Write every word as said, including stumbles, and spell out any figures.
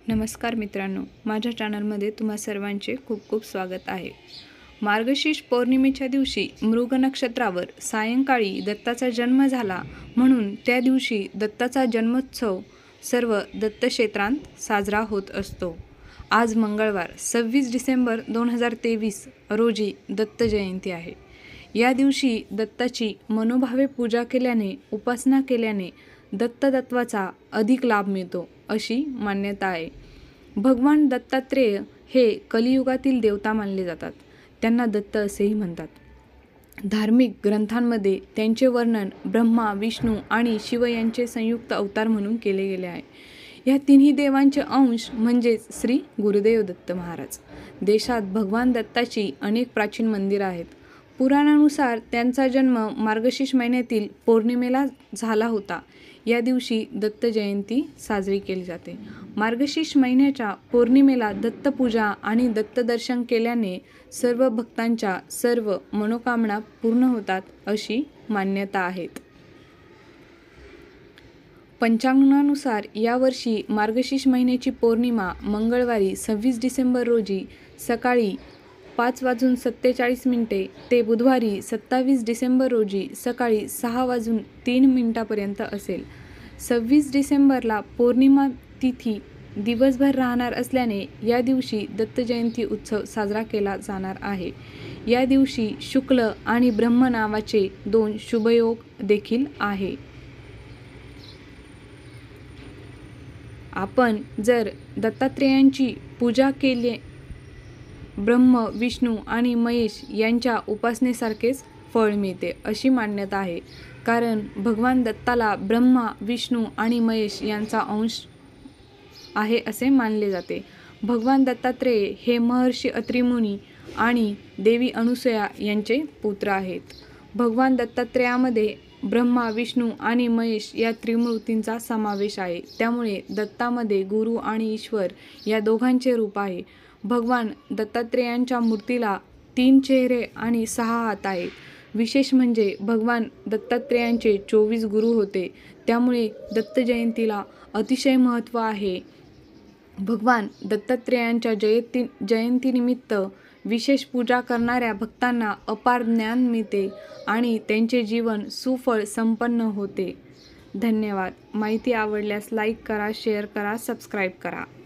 नमस्कार मित्रांनो, माझ्या चॅनलमध्ये तुम्हा सर्वांचे खूप खूप स्वागत आहे। मार्गशीर्ष पौर्णिमेच्या दिवशी मृग नक्षत्रावर सायंकाळी दत्ताचा जन्म झाला, म्हणून त्या दिवशी दत्ताचा जन्मोत्सव सर्व दत्तक्षेत्रांत साजरा होत असतो। आज मंगळवार सव्वीस डिसेंबर दोन हजार तेवीस रोजी दत्त जयंती आहे। या दिवशी दत्ताची मनोभावे पूजा केल्याने, उपासना केल्याने दत्ततत्वाचा अधिक लाभ मिळतो अशी मान्यता आहे। भगवान दत्तात्रेय हे कलियुगातील देवता मानले जातात। त्यांना दत्त असेही म्हणतात। धार्मिक ग्रंथांमध्ये त्यांचे वर्णन ब्रह्मा, विष्णू आणि शिव यांचे संयुक्त अवतार म्हणून केले गेले आहे। या तिन्ही देवांचे अंश म्हणजेच श्री गुरुदेव दत्त महाराज। देशात भगवान दत्ताची अनेक प्राचीन मंदिरे आहेत। पुराणानुसार त्यांचा जन्म मार्गशीर्ष महिन्यातील पौर्णिमेला झाला होता। या दिवशी दत्त जयंती साजरी केली जाते। मार्गशीर्ष महिन्याच्या पौर्णिमेला दत्तपूजा आणि दत्तदर्शन केल्याने सर्व भक्तांच्या सर्व मनोकामना पूर्ण होतात अशी मान्यता आहे। पंचांगानुसार यावर्षी मार्गशीर्ष महिन्याची पौर्णिमा मंगळवारी सव्वीस डिसेंबर रोजी सकाळी पाच वाजून सत्तेचाळीस मिनिटे ते बुधवारी सत्तावीस डिसेंबर रोजी सकाळी सहा वाजून तीन मिनिटांपर्यंत असेल। सव्वीस डिसेंबरला पौर्णिमा तिथी दिवसभर राहणार असल्याने या दिवशी दत्त जयंती उत्सव साजरा केला जाणार आहे। या दिवशी शुक्ल आणि ब्रह्म नावाचे दोन शुभयोग देखील आहे। आपण जर दत्तात्रेयांची पूजा केली, ब्रह्म, विष्णू आणि महेश यांच्या उपासनेसारखेच फळ मिळते अशी मान्यता आहे। कारण भगवान दत्ताला ब्रह्मा, विष्णू आणि महेश यांचा अंश आहे असे मानले जाते। भगवान दत्तात्रेय हे महर्षी अत्री मुनी आणि देवी अनुसूया यांचे पुत्र आहेत। भगवान दत्तात्रेयामध्ये ब्रह्मा, विष्णू आणि महेश या त्रिमूर्तींचा समावेश आहे। त्यामुळे दत्तामध्ये गुरु आणि ईश्वर या दोघांचे रूप आहे। भगवान दत्तात्रेयांच्या मूर्तीला तीन चेहरे आणि सहा हात आहेत। विशेष म्हणजे भगवान दत्तात्रेयांचे चोवीस गुरु होते, त्यामुळे दत्त जयंतीला अतिशय महत्त्व आहे। भगवान दत्तात्रेयांच्या जयंती जयंतीनिमित्त विशेष पूजा करणाऱ्या भक्तांना अपार ज्ञान मिळते आणि त्यांचे जीवन सुफळ संपन्न होते। धन्यवाद। माहिती आवडल्यास लाईक करा, शेअर करा, सबस्क्राईब करा।